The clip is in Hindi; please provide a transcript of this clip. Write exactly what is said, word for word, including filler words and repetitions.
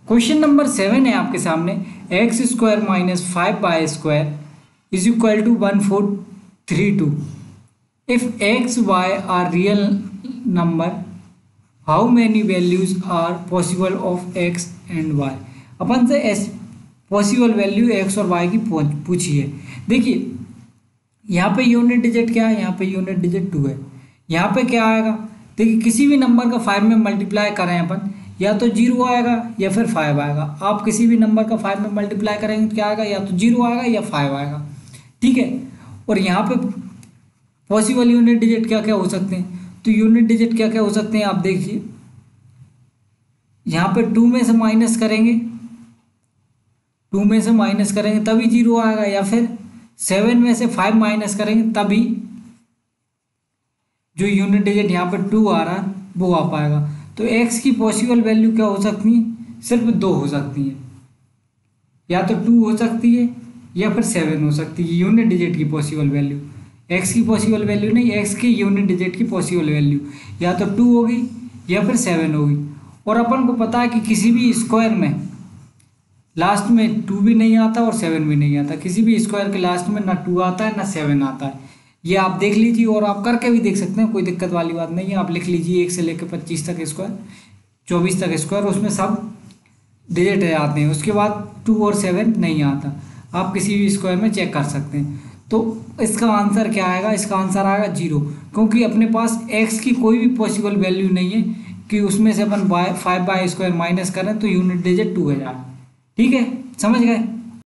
क्वेश्चन नंबर सेवन है आपके सामने, x square minus five y square is equal to one four three two. If x y are real number how many values are possible of x and y. अपन से एस पॉसिबल वैल्यू एक्स और वाई की पूछी है। देखिए यहाँ पे यूनिट डिजिट क्या है, यहाँ पे यूनिट डिजिट टू है। यहाँ पे क्या आएगा, देखिए किसी भी नंबर का फाइव में मल्टीप्लाई करें अपन, या तो जीरो आएगा या फिर फाइव आएगा। आप किसी भी नंबर का फाइव में मल्टीप्लाई करेंगे तो क्या आएगा, या तो जीरो आएगा या फाइव आएगा, ठीक है। और यहाँ पे पॉसिबल यूनिट डिजिट क्या क्या हो सकते हैं, तो यूनिट डिजिट क्या क्या हो सकते हैं आप देखिए, यहाँ पे टू में से माइनस करेंगे, टू में से माइनस करेंगे तभी जीरो आएगा, या फिर सेवन में से फाइव माइनस करेंगे तभी जो यूनिट डिजिट यहाँ पे टू आ रहा है वो आ पाएगा। तो एक्स की पॉसिबल वैल्यू क्या हो सकती है, सिर्फ दो हो सकती है, या तो टू हो सकती है या फिर सेवन हो सकती है यूनिट डिजिट की पॉसिबल वैल्यू। एक्स की पॉसिबल वैल्यू नहीं, एक्स की यूनिट डिजिट की पॉसिबल वैल्यू या तो टू होगी या फिर सेवन होगी। और अपन को पता है कि किसी भी स्क्वायर में लास्ट में टू भी नहीं आता और सेवन भी नहीं आता, किसी भी स्क्वायर के लास्ट में ना टू आता है ना सेवन आता है। ये आप देख लीजिए और आप करके भी देख सकते हैं, कोई दिक्कत वाली बात नहीं है। आप लिख लीजिए एक से लेकर पच्चीस तक स्क्वायर, चौबीस तक स्क्वायर, उसमें सब डिजिट आते हैं, उसके बाद टू और सेवन नहीं आता। आप किसी भी स्क्वायर में चेक कर सकते हैं। तो इसका आंसर क्या आएगा, इसका आंसर आएगा जीरो, क्योंकि अपने पास एक्स की कोई भी पॉसिबल वैल्यू नहीं है कि उसमें से अपन by five y square minus करें तो यूनिट डिजिट टू हो जाए। ठीक है, समझ गए।